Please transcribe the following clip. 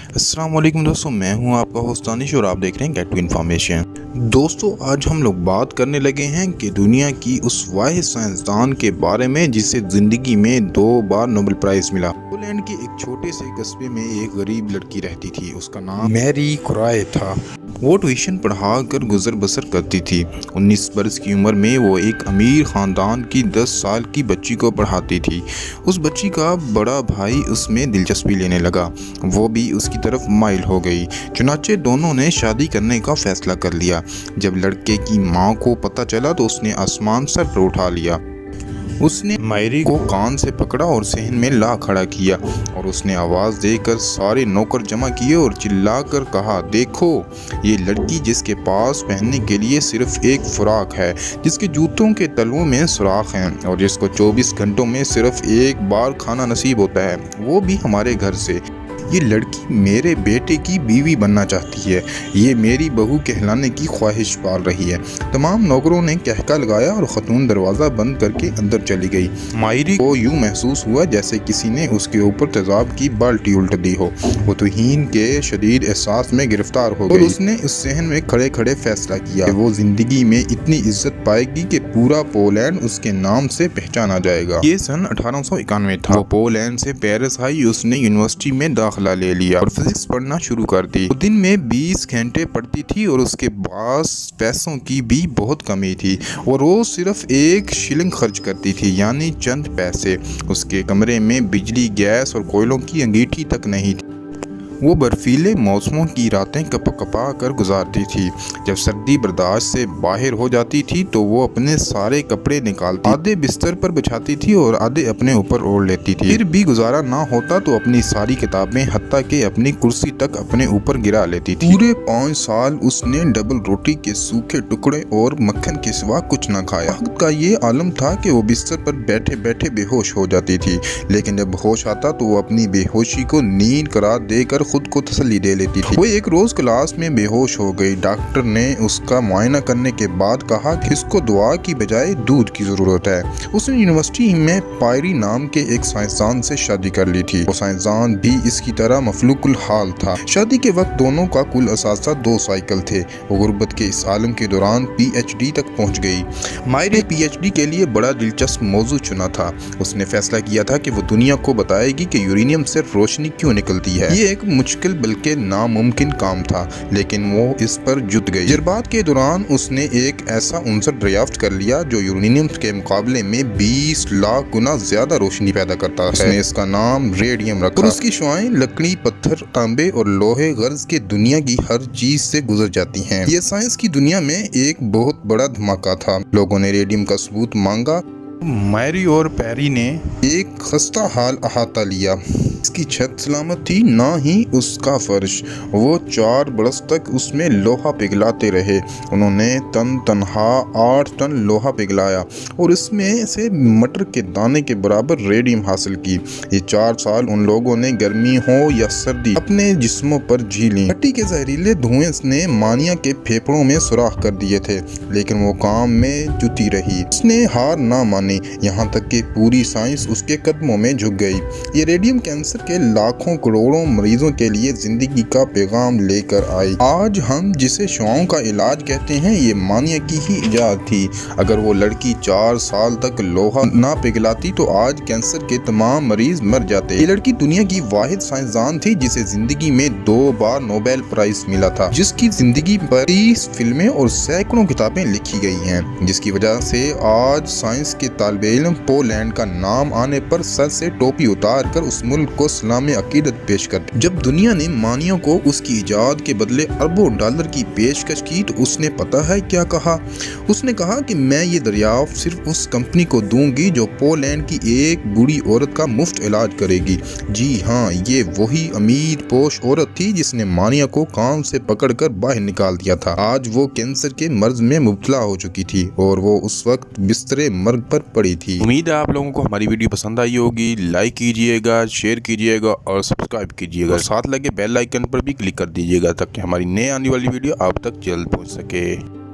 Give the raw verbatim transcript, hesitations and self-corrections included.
السلام علیکم دوستوں، میں ہوں آپ کا ہوسٹ دانش اور آپ دیکھ رہے ہیں گیٹ ٹو انفارمیشن۔ دوستوں، آج ہم لوگ بات کرنے لگے ہیں کہ دنیا کی اس واحد سائنسدان کے بارے میں جسے زندگی میں دو بار نوبل پرائز ملا۔ پولینڈ کے ایک چھوٹے سے قصبے میں ایک غریب لڑکی رہتی تھی، اس کا نام میری کورائے تھا۔ وہ ٹیوشن پڑھا کر گزر بسر کرتی تھی۔ انیس برس کی عمر میں وہ ایک امیر خاندان کی دس سال کی بچی کو پڑھاتی تھی۔ اس بچی کا بڑا بھائی اس میں دلچسپی لینے لگا، وہ بھی اس کی طرف مائل ہو گئی۔ چنانچہ دونوں نے شادی کرنے کا فیصلہ کر لیا۔ جب لڑکے کی ماں کو پتہ چلا تو اس نے آسمان سر پر اٹھا لیا۔ اس نے میری کو کان سے پکڑا اور صحن میں لا کھڑا کیا، اور اس نے آواز دے کر سارے نوکر جمع کیے اور چلا کر کہا، دیکھو یہ لڑکی جس کے پاس پہننے کے لیے صرف ایک فراق ہے، جس کے جوتوں کے تلووں میں سوراخ ہیں، اور جس کو چوبیس گھنٹوں میں صرف ایک بار کھانا نصیب ہوتا ہے، وہ بھی ہمارے گھر سے۔ یہ لڑکی میرے بیٹے کی بیوی بننا چاہتی ہے، یہ میری بہو کہلانے کی خواہش پال رہی ہے۔ تمام نوکروں نے کہکا لگایا اور خاتون دروازہ بند کر کے اندر چلی گئی۔ مائری کو یوں محسوس ہوا جیسے کسی نے اس کے اوپر تیزاب کی بالٹی الٹ دی ہو۔ وہ توہین کے شدید احساس میں گرفتار ہو گئی اور اس نے اس صحن میں کھڑے کھڑے فیصلہ کیا کہ وہ زندگی میں اتنی عزت پائے گی کہ پورا پولینڈ اس کے نام سے پہچانا جائے گا۔ یہ سن اٹھارہ سو اکانوے تھا۔ وہ پولینڈ سے پیرس آئی، اس نے یونیورسٹی میں داخلہ لے لیا اور فزکس پڑھنا شروع کر دی۔ وہ دن میں بیس گھنٹے پڑھتی تھی اور اس کے پاس پیسوں کی بھی بہت کمی تھی۔ وہ روز صرف ایک شلنگ خرچ کرتی تھی، یعنی چند پیسے۔ اس کے کمرے میں بجلی، گیس اور کوئلوں کی انگیٹھی تک نہیں تھی۔ وہ برفیلے موسموں کی راتیں کپا کپا کر گزارتی تھی۔ جب سردی برداشت سے باہر ہو جاتی تھی تو وہ اپنے سارے کپڑے نکالتی، آدھے بستر پر بچھاتی تھی اور آدھے اپنے اوپر اوڑھ لیتی تھی۔ پھر بھی گزارا نہ ہوتا تو اپنی ساری کتابیں حتیٰ کہ اپنی کرسی تک اپنے اوپر گرا لیتی تھی۔ پورے پانچ سال اس نے ڈبل روٹی کے سوکھے ٹکڑے اور مکھن کے سوا کچھ نہ کھایا۔ وقت کا یہ عالم تھا کہ وہ بستر پر بیٹھے بیٹھے بے ہوش ہو جاتی تھی، لیکن جب ہوش آتا تو وہ اپنی بے ہوشی کو نیند قرار دے کر خود کو تسلی دے لیتی تھی۔ وہ ایک روز کلاس میں بے ہوش ہو گئی۔ ڈاکٹر نے اس کا معائنہ کرنے کے بعد کہا کہ اس کو دعا کی بجائے دودھ کی ضرورت ہے۔ اس نے یونیورسٹی میں پائری نام کے ایک سائنسدان سے شادی کر لی تھی۔ وہ سائنسدان بھی اس کی طرح مفلوق الحال تھا۔ شادی کے وقت دونوں کا کل اثاثہ دو سائیکل تھے۔ وہ غربت کے اس عالم کے دوران پی ایچ ڈی تک پہنچ گئی۔ مائری پی ایچ ڈی کے لیے بڑا دلچسپ موضوع چنا تھا۔ اس نے فیصلہ کیا تھا کہ وہ دنیا کو بتائے گی کہ یورینیم سے روشنی کیوں نکلتی ہے۔ یہ ایک مشکل بلکہ ناممکن کام تھا، لیکن وہ اس پر جت گئی۔ تجربات کے دوران اس نے ایک ایسا عنصر دریافت کر لیا جو یورینیم کے مقابلے میں بیس لاکھ گنا زیادہ روشنی پیدا کرتا ہے۔ اس نے اس کا نام ریڈیم رکھا اور اس کی شعاعیں لکڑی، پتھر، تانبے اور لوہے غرض کے دنیا کی ہر چیز سے گزر جاتی ہیں۔ یہ سائنس کی دنیا میں ایک بہت بڑا دھماکہ تھا۔ لوگوں نے ریڈیم کا ثبوت مانگا۔ میری اور پیری نے ایک خستہ حال احاطہ لیا۔ اس کی چھت سلامت تھی، نہ ہی اس کا فرش۔ وہ چار برس تک اس میں لوہا پگھلاتے رہے۔ انہوں نے تن تنہا آٹھ ٹن لوہا پگھلایا اور اس میں سے مٹر کے دانے کے برابر ریڈیم حاصل کی۔ یہ چار سال ان لوگوں نے گرمی ہو یا سردی اپنے جسموں پر جھیلی۔ مٹی کے زہریلے دھوئیں نے مانیا کے پھیپھڑوں میں سوراخ کر دیے تھے، لیکن وہ کام میں جتی رہی۔ اس نے ہار نہ مانی، یہاں تک کہ پوری سائنس اس کے قدموں میں جھک گئی۔ یہ ریڈیم کینسر کے لاکھوں کروڑوں مریضوں کے لیے زندگی کا پیغام لے کر آئی۔ آج ہم جسے شعاعوں کا علاج کہتے ہیں، یہ مانیا کی ہی ایجاد تھی۔ اگر وہ لڑکی چار سال تک لوہا نہ پگھلاتی تو آج کینسر کے تمام مریض مر جاتے۔ یہ لڑکی دنیا کی واحد سائنسدان تھی جسے زندگی میں دو بار نوبل پرائز ملا تھا، جس کی زندگی پر تیس فلمیں اور سینکڑوں کتابیں لکھی گئی ہیں، جس کی وجہ سے آج سائنس کے طالب علم پولینڈ کا نام آنے پر سر سے ٹوپی اتار کر اس ملک کو سلام عقیدت پیش کرتے۔ جب دنیا نے مانیا کو اس کی ایجاد کے بدلے اربوں ڈالر کی پیشکش کی تو اس نے پتہ ہے کیا کہا؟ اس نے کہا کہ میں یہ دریافت صرف اس کمپنی کو دوں گی جو پولینڈ کی ایک بوڑھی عورت کا مفت علاج کرے گی۔ جی ہاں، یہ وہی امیر پوش عورت تھی جس نے مانیا کو کان سے پکڑ کر باہر نکال دیا تھا۔ آج وہ کینسر کے مرض میں مبتلا ہو چکی تھی اور وہ اس وقت بسترے مرگ پر پڑی تھی۔ امید ہے آپ لوگوں کو ہماری ویڈیو پسند آئی ہوگی۔ لائک کیجئے گا، شیئر کیجئے گا اور سبسکرائب کیجئے گا، اور ساتھ لگے بیل آئیکن پر بھی کلک کر دیجئے گا تاکہ ہماری نئے آنے والی ویڈیو آپ تک جلد پہنچ سکے۔